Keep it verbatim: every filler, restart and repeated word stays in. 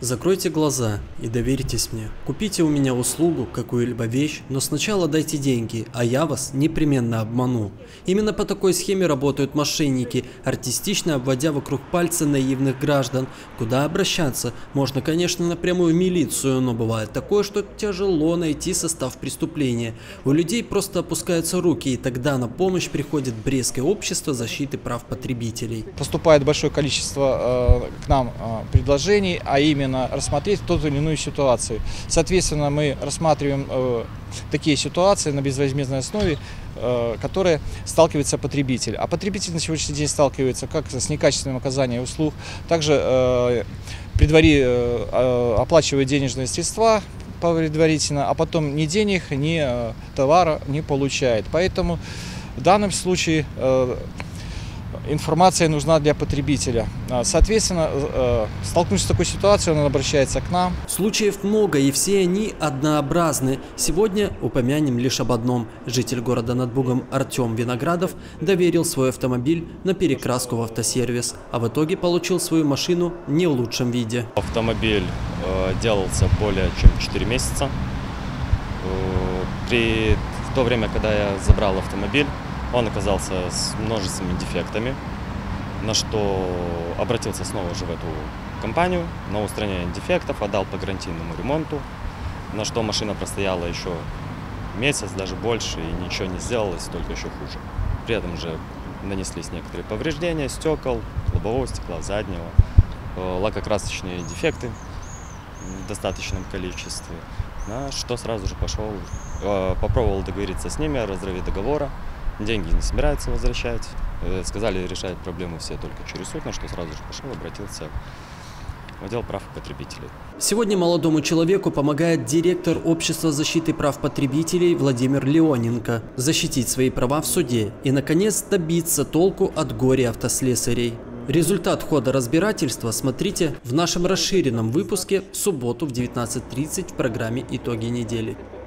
Закройте глаза и доверьтесь мне. Купите у меня услугу, какую-либо вещь, но сначала дайте деньги, а я вас непременно обману. Именно по такой схеме работают мошенники, артистично обводя вокруг пальца наивных граждан. Куда обращаться? Можно, конечно, напрямую в милицию, но бывает такое, что тяжело найти состав преступления. У людей просто опускаются руки, и тогда на помощь приходит Брестское общество защиты прав потребителей. Поступает большое количество э, к нам э, предложений, а именно рассмотреть ту или иную ситуацию. Соответственно, мы рассматриваем э, такие ситуации на безвозмездной основе, э, которые сталкивается потребитель. А потребитель на сегодняшний день сталкивается как с некачественным оказанием услуг, также э, предвари, э, оплачивает денежные средства предварительно, а потом ни денег, ни э, товара не получает. Поэтому в данном случае э, информация нужна для потребителя. Соответственно, столкнувшись с такой ситуацией, он обращается к нам. Случаев много, и все они однообразны. Сегодня упомянем лишь об одном. Житель города Над Бугом Артем Виноградов доверил свой автомобиль на перекраску в автосервис, а в итоге получил свою машину не в лучшем виде. Автомобиль э, делался более чем четыре месяца. Э, при, в то время, когда я забрал автомобиль, он оказался с множественными дефектами, на что обратился снова же в эту компанию на устранение дефектов, отдал по гарантийному ремонту, на что машина простояла еще месяц, даже больше, и ничего не сделалось, только еще хуже. При этом же нанеслись некоторые повреждения стекол, лобового стекла, заднего, лакокрасочные дефекты в достаточном количестве, на что сразу же пошел, попробовал договориться с ними о разрыве договора. Деньги не собираются возвращать. Сказали, решают проблемы все только через суд, на что сразу же пошел, обратился в отдел прав потребителей. Сегодня молодому человеку помогает директор Общества защиты прав потребителей Владимир Леоненко защитить свои права в суде и, наконец, добиться толку от горе-автослесарей. Результат хода разбирательства смотрите в нашем расширенном выпуске в субботу в девятнадцать тридцать в программе «Итоги недели».